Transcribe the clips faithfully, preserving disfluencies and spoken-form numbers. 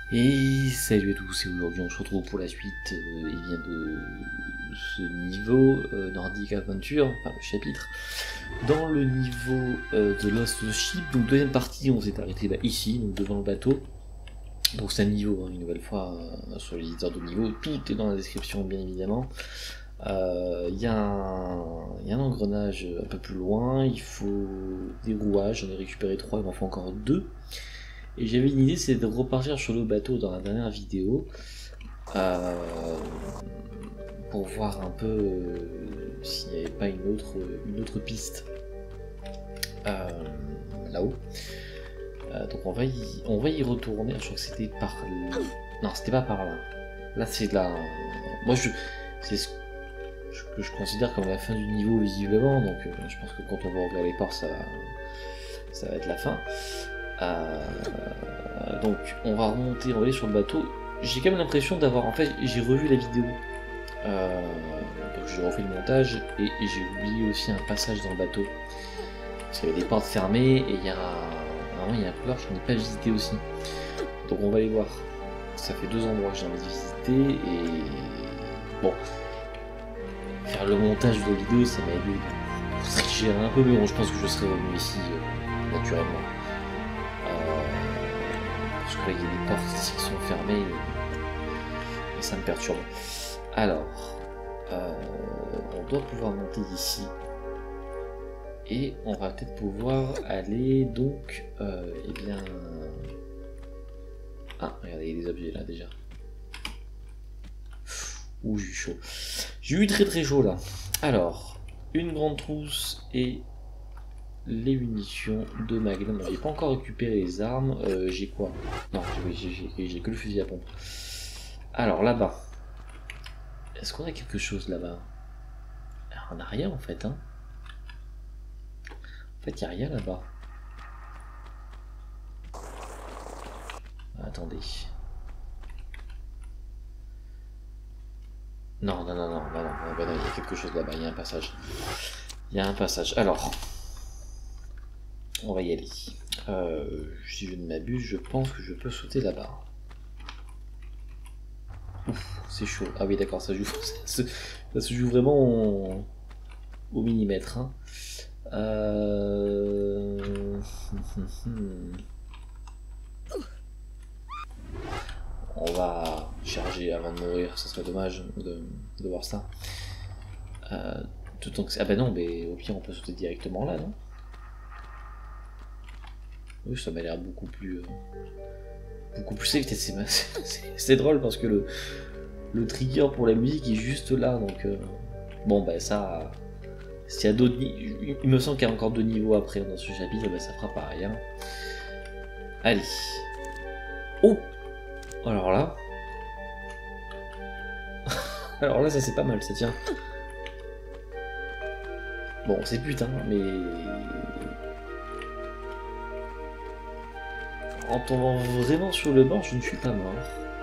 Et salut à tous, et aujourd'hui on se retrouve pour la suite euh, eh bien de ce niveau euh, Nordic Adventure, enfin le chapitre, dans le niveau euh, de Lost Ship. Donc deuxième partie, on s'est arrêté bah, ici, donc devant le bateau. Donc c'est un niveau, hein, une nouvelle fois, euh, sur l'éditeur de niveau, tout est dans la description bien évidemment. Il euh, y, y a un engrenage un peu plus loin, il faut des rouages, j'en ai récupéré trois, il m'en faut encore deux. Et j'avais une idée, c'est de repartir sur le bateau dans la dernière vidéo euh, pour voir un peu euh, s'il n'y avait pas une autre, une autre piste euh, là-haut. Euh, donc on va, y, on va y retourner. Je crois que c'était par là. Non, c'était pas par là. Là, c'est là. Moi, je, c'est ce que je considère comme la fin du niveau visiblement. Donc, euh, je pense que quand on va ouvrir les portes, ça va, ça va être la fin. Euh, donc on va remonter, on va aller sur le bateau. J'ai quand même l'impression d'avoir, en fait, j'ai revu la vidéo, euh, donc j'ai refait le montage et, et j'ai oublié aussi un passage dans le bateau parce qu'il y avait des portes fermées et il y a vraiment il y a un couloir que je n'ai pas visité aussi. Donc on va aller voir. Ça fait deux endroits que j'ai envie de visiter et bon, faire le montage de la vidéo ça m'a aidé pour tricher un peu, mais bon, je pense que je serai revenu ici euh, naturellement. Parce que là il y a des portes ici qui sont fermées et, et ça me perturbe. Alors, euh, on doit pouvoir monter ici. Et on va peut-être pouvoir aller donc, euh, eh bien... Ah, regardez, il y a des objets là déjà. Ouh, j'ai eu chaud. J'ai eu très très chaud là. Alors, une grande trousse et... les munitions de Magnum. J'ai pas encore récupéré les armes. Euh, j'ai quoi? Non, j'ai que le fusil à pompe. Alors là-bas. Est-ce qu'on a quelque chose là-bas? On n'a rien en fait. Hein. En fait, il n'y a rien là-bas. Attendez. Non, non, non, non, non, non, non, il y a quelque chose là-bas. Il y a un passage. Il y a un passage. Alors. On va y aller. Euh, si je ne m'abuse, je pense que je peux sauter là-bas. Ouf, c'est chaud. Ah oui, d'accord, ça joue. Ça se, ça se joue vraiment au, au millimètre. Hein. Euh... On va charger avant de mourir. Ça serait dommage de, de voir ça. Euh, tout temps que... Ah bah non, mais au pire, on peut sauter directement là, non? Oui, ça m'a l'air beaucoup plus... Euh, beaucoup plus safe. C'est drôle parce que le, le trigger pour la musique est juste là. Donc, euh, bon, bah ça... S'il y a d'autres... Il me semble qu'il y a encore deux niveaux après dans ce chapitre, bah, ça fera pareil. Hein. Allez. Oh! Alors là... Alors là, ça c'est pas mal, ça tient. Bon, c'est putain, mais... En tombant vraiment sur le bord, je ne suis pas mort.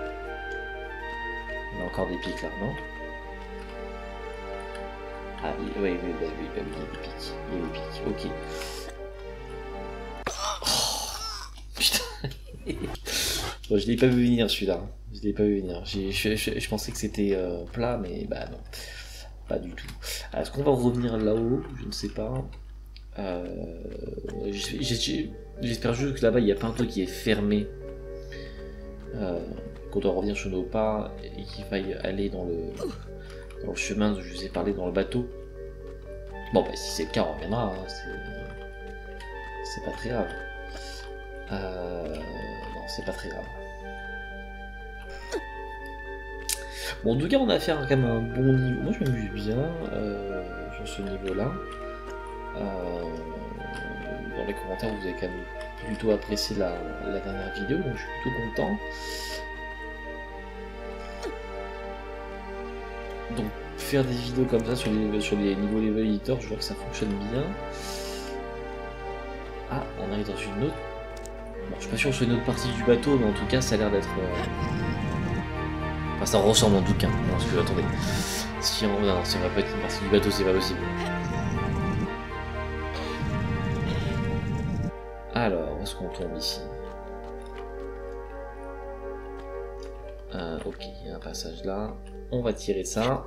Il y a encore des pics là, non? Ah oui, oui, oui, oui, oui, oui, il y a des pics. Il y a des pics, ok. Oh, putain. Bon, je l'ai pas vu venir celui-là. Je l'ai pas vu venir. Je, je, je, je pensais que c'était euh, plat, mais bah non. Pas du tout. Est-ce qu'on va revenir là-haut? Je ne sais pas. Euh, J'espère juste que là-bas il n'y a pas un truc qui est fermé, euh, qu'on doit revenir sur nos pas et qu'il faille aller dans le, dans le chemin dont je vous ai parlé dans le bateau. Bon, bah si c'est le cas, on reviendra, hein, c'est pas très grave. Euh, non, c'est pas très grave. Bon, en tout cas, on a fait quand même un bon niveau. Moi, je m'amuse bien euh, sur ce niveau-là. Euh, dans les commentaires vous avez quand même plutôt apprécié la, la dernière vidéo, donc je suis plutôt content. Donc faire des vidéos comme ça sur les, sur les niveaux level editor, je vois que ça fonctionne bien. Ah, on arrive dans une autre... Bon, je suis pas sûr que ce soit une autre partie du bateau, mais en tout cas ça a l'air d'être... Euh... Enfin ça ressemble en tout cas, non, parce que attendez, si on... Non, ça va pas être une partie du bateau, c'est pas possible. Alors, où est-ce qu'on tombe ici? Euh, ok, il y a un passage là. On va tirer ça.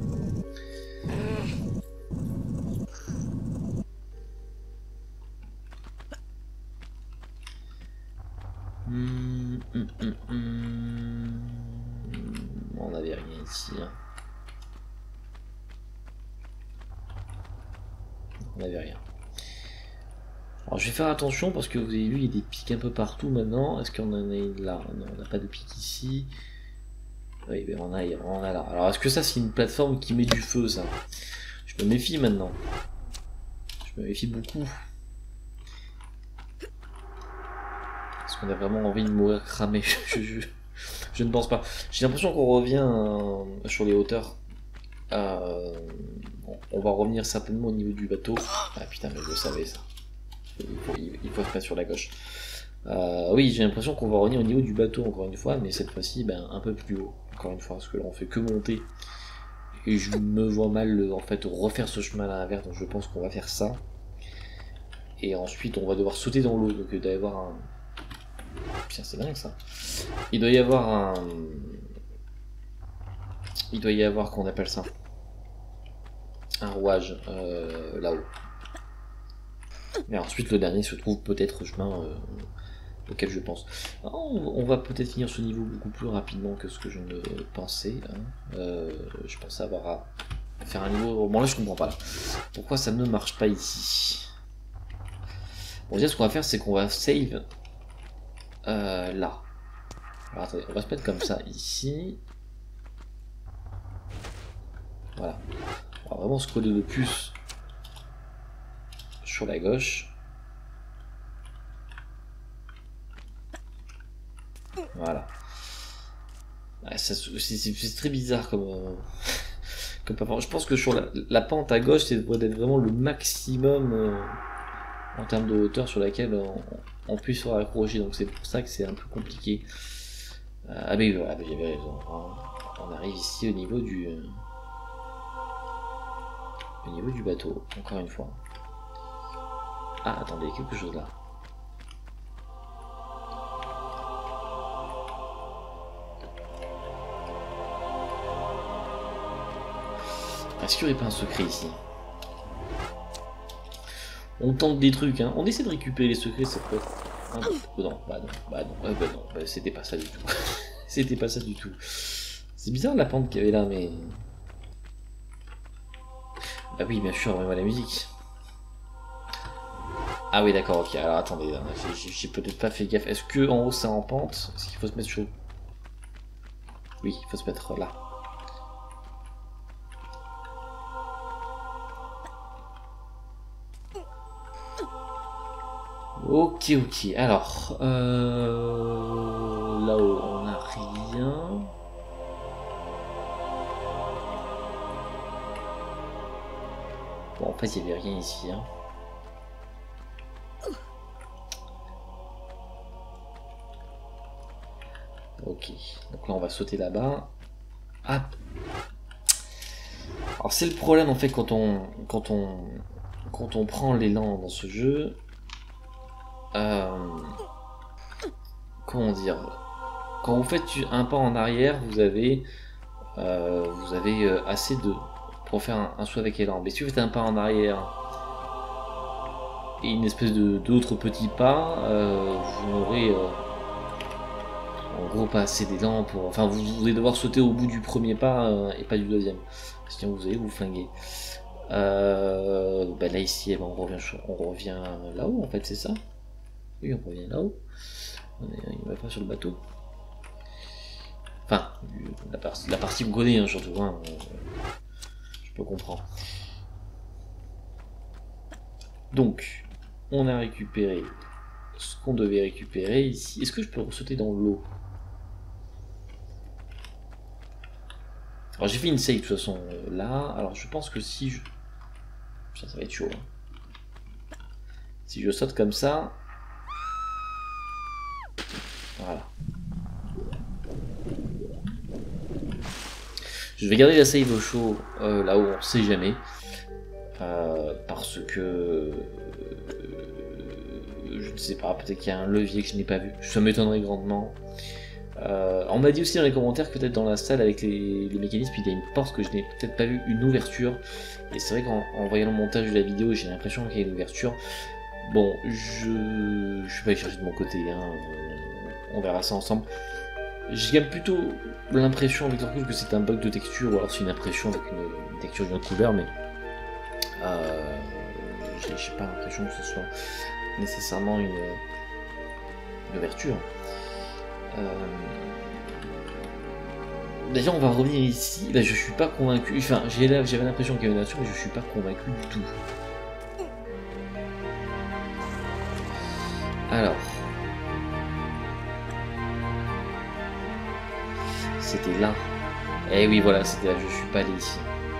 Hum, hum, hum, hum. On n'avait rien ici. Hein. On n'avait rien. Alors je vais faire attention parce que vous avez vu, il y a des pics un peu partout maintenant. Est-ce qu'on en a une là? Non, on n'a pas de pic ici. Oui, ben on a, on a là. Alors est-ce que ça c'est une plateforme qui met du feu ça? Je me méfie maintenant. Je me méfie beaucoup. Est-ce qu'on a vraiment envie de mourir cramé? je, je, je ne pense pas. J'ai l'impression qu'on revient euh, sur les hauteurs. Euh, bon, on va revenir certainement au niveau du bateau. Ah putain, mais je le savais ça. Il faut, il, il faut se mettre sur la gauche. Euh, oui, j'ai l'impression qu'on va revenir au niveau du bateau encore une fois, mais cette fois-ci ben, un peu plus haut. Encore une fois, parce que là on fait que monter. Et je me vois mal en fait refaire ce chemin à l'inverse, donc je pense qu'on va faire ça. Et ensuite on va devoir sauter dans l'eau, donc il doit y avoir un... Putain, c'est dingue ça. Il doit y avoir un... Il doit y avoir, qu'on appelle ça, un rouage euh, là-haut. Et ensuite le dernier se trouve peut-être au chemin euh, auquel je pense. Alors, on, on va peut-être finir ce niveau beaucoup plus rapidement que ce que je ne pensais. Hein. Euh, je pensais avoir à faire un niveau... Bon là je comprends pas. Là. Pourquoi ça ne marche pas ici? Bon déjà ce qu'on va faire c'est qu'on va save euh, là. Alors attendez, on va se mettre comme ça ici. Voilà. On va vraiment se coller le plus sur la gauche. Voilà. Ouais, c'est très bizarre comme, euh, comme performance. Je pense que sur la, la pente à gauche, c'est devrait être vraiment le maximum euh, en termes de hauteur sur laquelle on, on puisse se raccrocher. Donc c'est pour ça que c'est un peu compliqué. Euh, ah mais voilà, j'avais raison. On arrive ici au niveau du euh, au niveau du bateau. Encore une fois. Ah attendez, quelque chose là. Est-ce qu'il n'y aurait pas un secret ici? On tente des trucs, hein. On essaie de récupérer les secrets, ça peut être... Ah, oh non, bah non, bah non, bah non, bah, c'était pas ça du tout. C'était pas ça du tout. C'est bizarre la pente qu'il y avait là, mais... Bah oui, bien sûr, on va la musique. Ah oui, d'accord, ok, alors attendez, j'ai peut-être pas fait gaffe. Est-ce que en haut c'est en pente? Est-ce qu'il faut se mettre sur... Oui, il faut se mettre là. Ok, ok, alors, euh, là-haut on n'a rien. Bon, en fait il n'y avait rien ici. Hein. Ok, donc là on va sauter là-bas. Ah. Alors c'est le problème en fait quand on, quand on, quand on prend l'élan dans ce jeu. Euh, comment dire, quand vous faites un pas en arrière, vous avez, euh, vous avez euh, assez de pour faire un, un saut avec élan. Mais si vous faites un pas en arrière et une espèce de d'autres petits pas, euh, vous n'aurez euh, en gros pas assez d'élan pour. Enfin, vous, vous allez devoir sauter au bout du premier pas euh, et pas du deuxième. Sinon, vous allez vous flinguer. Euh, bah là ici, eh ben, on revient, on revient là-haut en fait, c'est ça. Oui, on revient là-haut. On va pas sur le bateau. Enfin, la partie, la partie que vous connaissez, hein, surtout. Hein, euh, je peux comprendre. Donc, on a récupéré ce qu'on devait récupérer ici. Est-ce que je peux sauter dans l'eau? Alors, j'ai fait une save de toute façon euh, là. Alors, je pense que si je... Ça, ça va être chaud. Hein. Si je saute comme ça... Voilà. Je vais garder la save au chaud euh, là où on sait jamais. Euh, parce que... Euh, je ne sais pas, peut-être qu'il y a un levier que je n'ai pas vu. Ça m'étonnerait grandement. Euh, on m'a dit aussi dans les commentaires que peut-être dans la salle avec les, les mécanismes, il y a une porte que je n'ai peut-être pas vu, une ouverture. Et c'est vrai qu'en en voyant le montage de la vidéo, j'ai l'impression qu'il y a une ouverture. Bon, je je vais pas y chercher de mon côté, hein. On verra ça ensemble. J'ai plutôt l'impression avec le recul que c'est un bug de texture, ou alors c'est une impression avec une, une texture d'une autre couleur, mais euh, j'ai pas l'impression que ce soit nécessairement une, une ouverture. Euh... D'ailleurs, on va revenir ici. Là, je suis pas convaincu. Enfin, j'avais l'impression qu'il y avait une ouverture, mais je suis pas convaincu du tout. Alors, c'était là. Eh oui, voilà, c'était là. Je suis pas allé ici.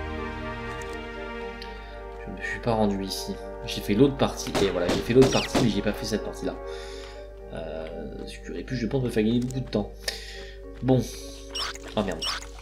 Je ne me suis pas rendu ici. J'ai fait l'autre partie. Et voilà, j'ai fait l'autre partie, mais j'ai pas fait cette partie-là. Euh, ce qui aurait pu, je pense, me faire gagner beaucoup de temps. Bon. Oh merde.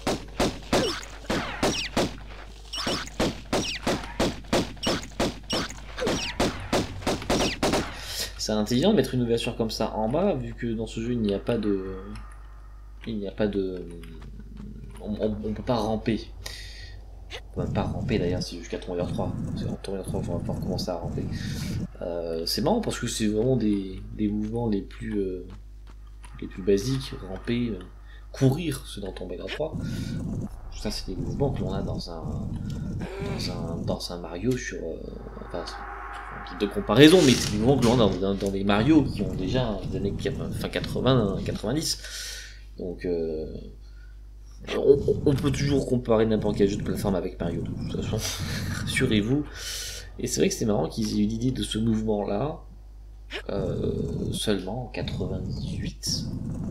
C'est intelligent de mettre une ouverture comme ça en bas, vu que dans ce jeu il n'y a pas de... Il n'y a pas de... On, on, on peut pas ramper. On peut même pas ramper d'ailleurs, c'est jusqu'à Tomb Raider trois. C'est en Tomb Raider trois, on va pouvoir commencer à ramper. Euh, c'est marrant parce que c'est vraiment des, des mouvements les plus... Euh, les plus basiques, ramper, euh, courir, c'est dans Tomb Raider trois. Ça c'est des mouvements que l'on a dans un, dans un, dans un Mario sur... Euh, enfin, de comparaison, mais c'est des mouvements que l'on a dans, dans, dans les Mario qui ont déjà des années fin quatre-vingts quatre-vingt-dix. Donc euh, on, on peut toujours comparer n'importe quel jeu de plateforme avec Mario, de toute façon, rassurez-vous. Et c'est vrai que c'est marrant qu'ils aient eu l'idée de ce mouvement-là euh, seulement en quatre-vingt-dix-huit.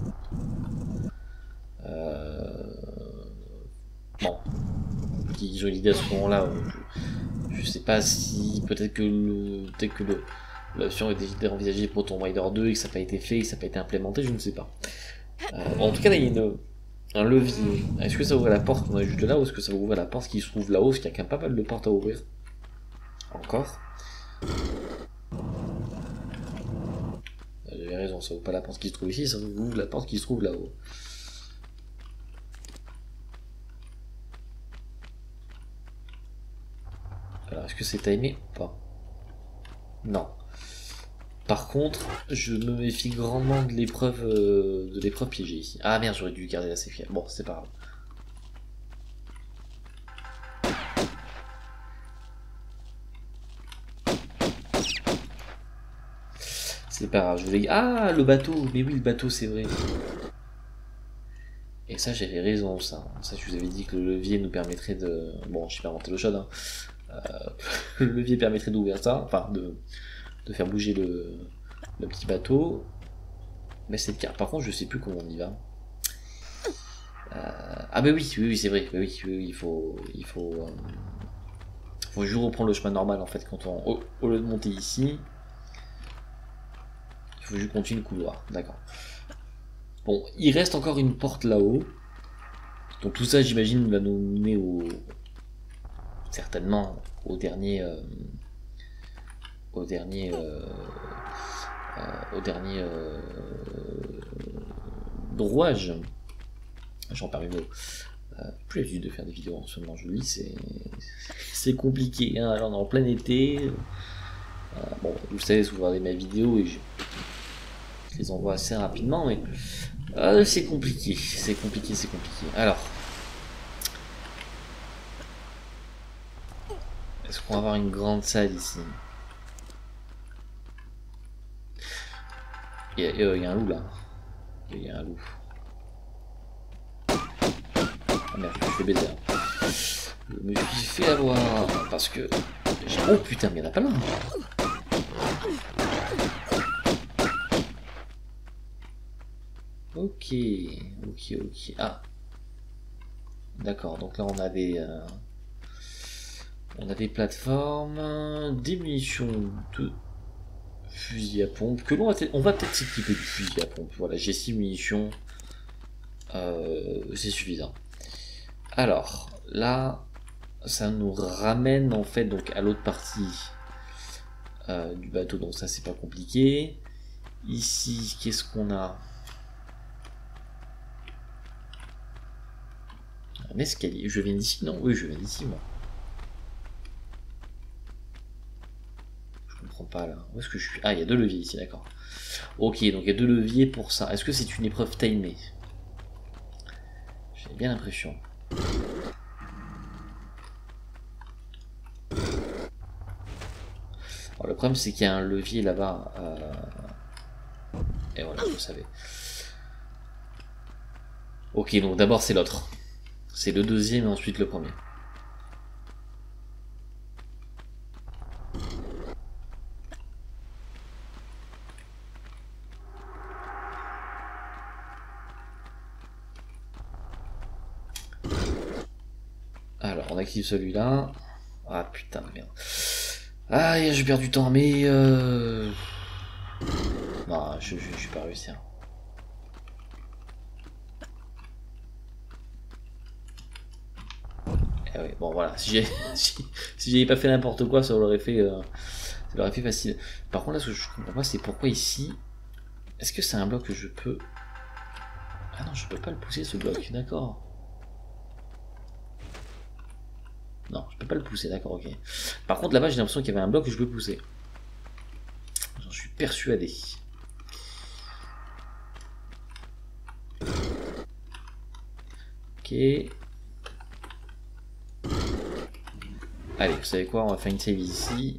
Euh... Bon, ils ont eu l'idée à ce moment-là. Je, je sais pas si peut-être que le peut-être que le l'option était envisagée pour Tomb Raider deux et que ça n'a pas été fait et que ça n'a pas été implémenté, je ne sais pas. Euh, en tout cas, là, il y a une, un levier. Est-ce que ça ouvre la porte qu'on est juste là ou est-ce que ça va ouvrir la porte qui se trouve là-haut? Parce qu'il y a quand même pas mal de portes à ouvrir. Encore. J'avais raison, ça ouvre pas la porte qui se trouve ici, ça ouvre la porte qui se trouve là-haut. Alors, est-ce que c'est timé ou pas? Non. Par contre, je me méfie grandement de l'épreuve euh, de l'épreuve piégée ici. Ah merde, j'aurais dû garder la safe. Bon, c'est pas grave. C'est pas grave, je voulais... Ah, le bateau. Mais oui, le bateau, c'est vrai. Et ça, j'avais raison, ça. Ça, je vous avais dit que le levier nous permettrait de... Bon, je sais pas inventer l'eau chaude, hein. Euh, le levier permettrait d'ouvrir ça, enfin, de, de faire bouger le... le petit bateau, mais c'est le cas. Par contre, je sais plus comment on y va. Euh... Ah, bah oui, oui, oui c'est vrai. Bah oui, oui, oui, il faut, il faut, euh... faut toujours reprendre le chemin normal en fait. Quand on, au, au lieu de monter ici, il faut juste continuer le couloir. D'accord. Bon, il reste encore une porte là-haut. Donc tout ça, j'imagine, va nous mener au, certainement, au dernier, euh... au dernier. Euh... Euh, au dernier euh, rouage. J'en parle mieux. Euh, plus l'habitude de faire des vidéos en ce moment, je vous dis, c'est c'est compliqué. Hein. Alors on est en plein été. Euh, bon, vous savez, si vous regardez mes vidéos et je, je les envoie assez rapidement, mais euh, c'est compliqué, c'est compliqué, c'est compliqué. Alors, est-ce qu'on va avoir une grande salle ici? Il y, a, il y a un loup là. Il y a un loup. Ah merde, je me suis fait baiser. Je me suis fait avoir parce que. Oh putain, mais il n'y en a pas là. Ok, ok, ok. Ah. D'accord, donc là on a des. Euh... On a des plateformes, des munitions de fusil à pompe, que l'on va, on va peut-être s'équiper du fusil à pompe. Voilà, j'ai six munitions, euh, c'est suffisant. Alors, là, ça nous ramène en fait donc à l'autre partie euh, du bateau, donc ça c'est pas compliqué. Ici, qu'est-ce qu'on a? Un escalier. Je viens d'ici, non? Oui, je viens d'ici, moi. Je comprends pas, là. Où est-ce que je suis? Ah, il y a deux leviers ici, d'accord. Ok, donc il y a deux leviers pour ça. Est-ce que c'est une épreuve timée? J'ai bien l'impression. Alors, le problème, c'est qu'il y a un levier là-bas. Euh... Et voilà, je le savais. Ok, donc d'abord c'est l'autre. C'est le deuxième et ensuite le premier. Alors, on active celui-là. Ah putain de merde. Ah, j'ai perdu du temps, mais... Euh... Non, je, je, je suis pas réussi. Hein. Eh oui, bon voilà, si j'ai si, si j'avais pas fait n'importe quoi, ça l'aurait fait, euh, ça l'aurait fait facile. Par contre, là, ce que je comprends pas, c'est pourquoi ici... Est-ce que c'est un bloc que je peux... Ah non, je peux pas le pousser, ce bloc, d'accord. Non, je peux pas le pousser, d'accord, ok. Par contre, là-bas, j'ai l'impression qu'il y avait un bloc que je peux pousser. J'en suis persuadé. Ok. Allez, vous savez quoi, on va faire une save ici.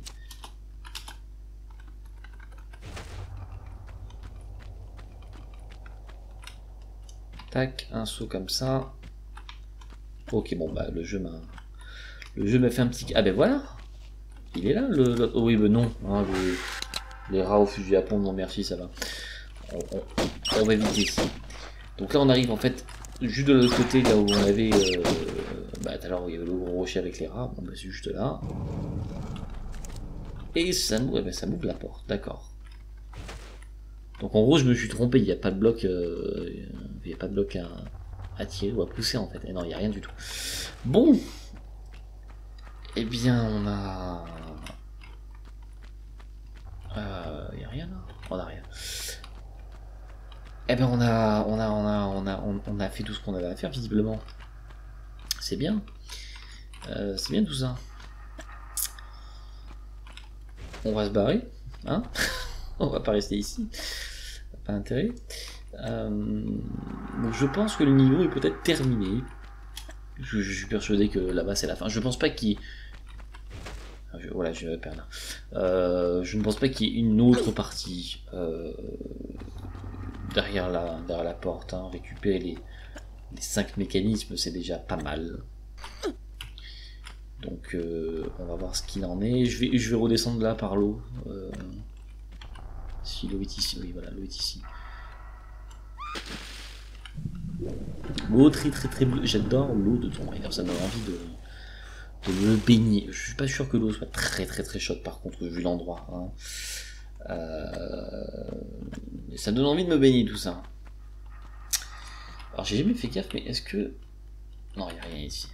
Tac, un saut comme ça. Ok, bon, bah, le jeu m'a... Le jeu m'a fait un petit... Ah ben voilà. Il est là, le... le... Oh, oui, ben non. Hein, les... les rats au fusil à pompe, non merci, ça va. On, on... on va éviter ici. Donc là, on arrive en fait juste de l'autre côté, là où on avait... Euh... Bah, tout à l'heure, où il y avait le gros rocher avec les rats. Bon, bah, c'est juste là. Et ça m'ouvre, eh ben, ça m'ouvre la porte, d'accord. Donc en gros, je me suis trompé, il n'y a pas de bloc... Euh... Il n'y a pas de bloc à... à tirer ou à pousser, en fait. Et non, il n'y a rien du tout. Bon. Eh bien, on a... Euh, y a rien là? On a rien. Eh bien, on a, on a, on a, on a, on, on a fait tout ce qu'on avait à faire visiblement. C'est bien. Euh, c'est bien tout ça. On va se barrer, hein? On va pas rester ici. Pas intérêt. Euh, donc je pense que le niveau est peut-être terminé. Je, je suis persuadé que là-bas c'est la fin. Je pense pas qu'il Je, voilà, je vais perdre. Euh, je ne pense pas qu'il y ait une autre partie euh, derrière, la, derrière la porte. Hein. Récupérer les, les cinq mécanismes, c'est déjà pas mal. Donc, euh, on va voir ce qu'il en est. Je vais, je vais redescendre là par l'eau. Euh, si l'eau est ici, oui, voilà, l'eau est ici. L'eau très très très bleue. J'adore l'eau de Tomb Raider, ça me donne envie de. de me baigner. Je suis pas sûr que l'eau soit très très très chaude par contre vu l'endroit. Hein. Euh... Ça me donne envie de me baigner tout ça. Alors j'ai jamais fait gaffe mais est-ce que... Non il n'y a rien ici.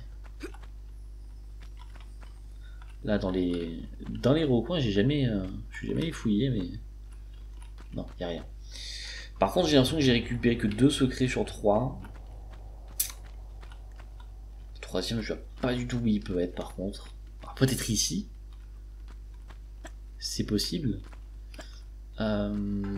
Là dans les dans les recoins j'ai jamais euh... je suis jamais fouillé mais... Non il n'y a rien. Par contre j'ai l'impression que j'ai récupéré que deux secrets sur trois. Le troisième je vois pas du tout où il peut être par contre. Peut-être ici. C'est possible. Euh...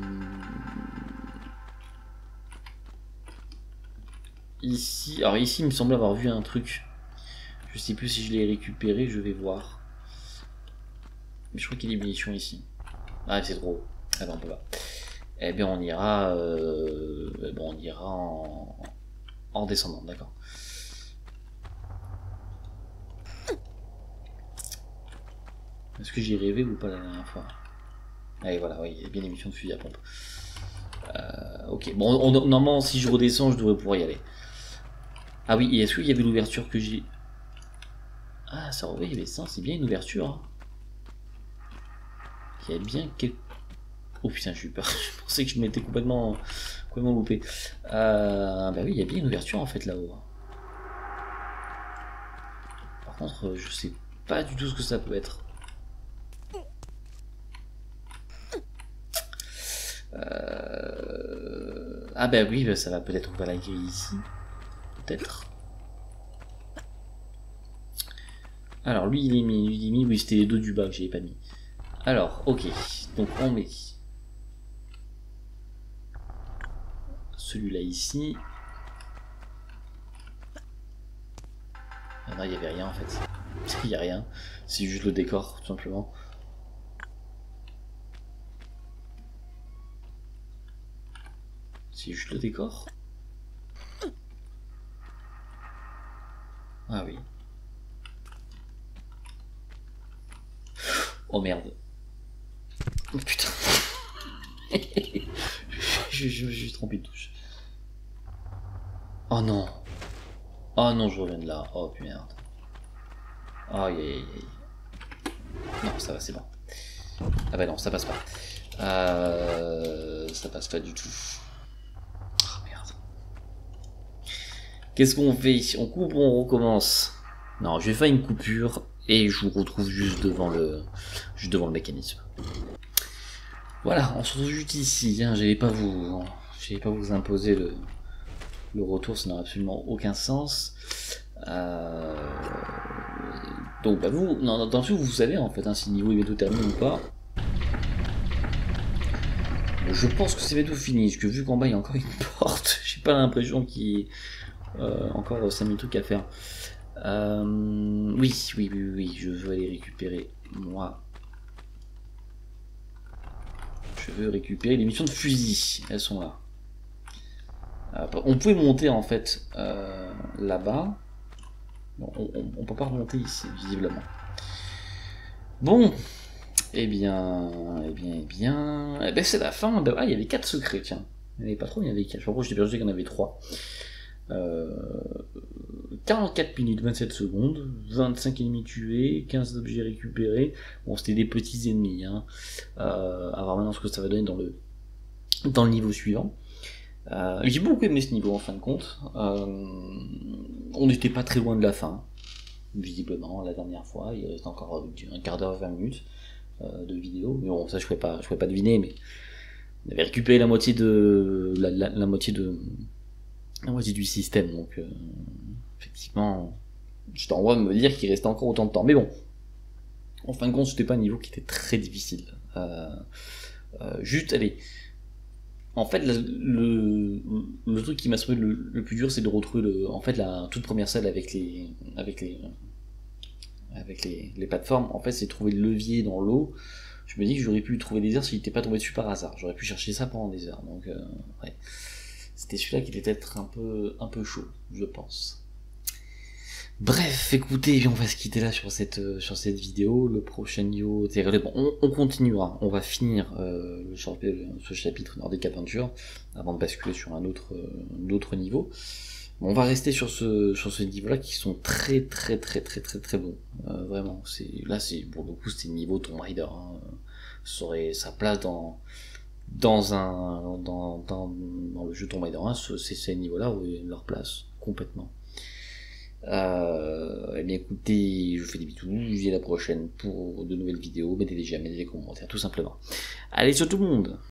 Ici, alors ici il me semble avoir vu un truc. Je sais plus si je l'ai récupéré, je vais voir. Mais je crois qu'il y a des munitions ici. Ah c'est trop haut. Ah ben on peut pas. Eh bien on ira, euh... bon on ira en, en descendant, d'accord. Est-ce que j'ai rêvé ou pas la dernière fois? Allez voilà, oui, il y a bien des missions de fusil à pompe. Euh, ok, bon, on, normalement, si je redescends, je devrais pouvoir y aller. Ah oui, et est-ce qu'il y avait l'ouverture que j'ai... Ah, ça, oui, mais ça, c'est bien une ouverture. Hein. Il y a bien quelque... Oh putain, j'ai eu peur. Je pensais que je m'étais complètement, complètement loupé. Euh, bah oui, il y a bien une ouverture, en fait, là-haut. Par contre, je sais pas du tout ce que ça peut être. Euh... Ah bah oui, bah ça va peut-être ouvrir la grille ici. Peut-être. Alors, lui, il est mis, lui, il est mis, oui, c'était les deux du bas que j'avais pas mis. Alors, ok, donc on met celui-là ici. Ah non, il n'y avait rien en fait. Il n'y a rien, c'est juste le décor, tout simplement. C'est juste le décor. Ah oui. Oh merde. Oh putain. je, je, je suis trompé de touche. Oh non. Oh non, je reviens de là. Oh merde. Aïe aïe aïe. Non, ça va, c'est bon. Ah bah non, ça passe pas. Euh, ça passe pas du tout. Oh merde. Qu'est-ce qu'on fait? On coupe ou on recommence? Non, je vais faire une coupure et je vous retrouve juste devant le, juste devant le mécanisme. Voilà, on se retrouve juste ici. Hein, j'allais pas vous, j'allais pas vous imposer le, le retour, ça n'a absolument aucun sens. Euh... Donc bah vous, non, dans ce vous savez en fait hein, si le niveau est bientôt terminé ou pas. Je pense que c'est bientôt fini, parce que vu qu'en bas il y a encore une porte, j'ai pas l'impression qu'il y ait euh, encore cinq mille trucs à faire. Euh... Oui, oui, oui, oui, je veux aller récupérer moi. Je veux récupérer les missions de fusil, elles sont là. On pouvait monter en fait euh, là-bas. Bon, on, on, on peut pas remonter ici, visiblement. Bon, eh bien, eh bien, eh bien, eh ben c'est la fin. Ah, il y avait quatre secrets, tiens. Il n'y en avait pas trop, il y en avait quatre. Je crois que j'étais persuadé qu'il y en avait trois. Euh, quarante-quatre minutes, vingt-sept secondes, vingt-cinq ennemis tués, quinze objets récupérés. Bon, c'était des petits ennemis. Hein. Euh, à voir maintenant ce que ça va donner dans le, dans le niveau suivant. Euh, j'ai beaucoup aimé ce niveau en fin de compte. Euh, on n'était pas très loin de la fin, visiblement, la dernière fois. Il reste encore un quart d'heure, vingt minutes euh, de vidéo. Mais bon, ça je ne pouvais, pouvais pas deviner, mais on avait récupéré la moitié de la, la, la moitié de la moitié du système, donc euh, effectivement, j'étais en droit de me dire qu'il restait encore autant de temps. Mais bon, en fin de compte, c'était pas un niveau qui était très difficile. Euh, euh, juste, allez. En fait, le, le, le truc qui m'a semblé le, le plus dur, c'est de retrouver le, en fait, la toute première salle avec les, avec les, avec les, les plateformes. En fait, c'est trouver le levier dans l'eau. Je me dis que j'aurais pu trouver des heures s'il n'était pas tombé dessus par hasard. J'aurais pu chercher ça pendant des heures. Donc, euh, ouais. C'était celui-là qui était peut-être un peu, un peu chaud, je pense. Bref, écoutez, on va se quitter là sur cette euh, sur cette vidéo. Le prochain niveau, bon, on, on continuera. On va finir euh, le, ce chapitre Nordic Adventure avant de basculer sur un autre euh, autre niveau. Bon, on va rester sur ce sur ce niveau-là qui sont très très très très très très bons. Euh, vraiment, c'est là c'est pour le coup c'est le niveau Tomb Raider. Hein. Ça aurait sa place dans dans un dans dans, dans le jeu Tomb Raider un. C'est ces niveaux-là où ils leur place complètement. Euh, eh bien écoutez, je vous fais des bisous, je vous dis à la prochaine pour de nouvelles vidéos, mettez des j'aime, mettez des commentaires, tout simplement. Allez sur tout le monde!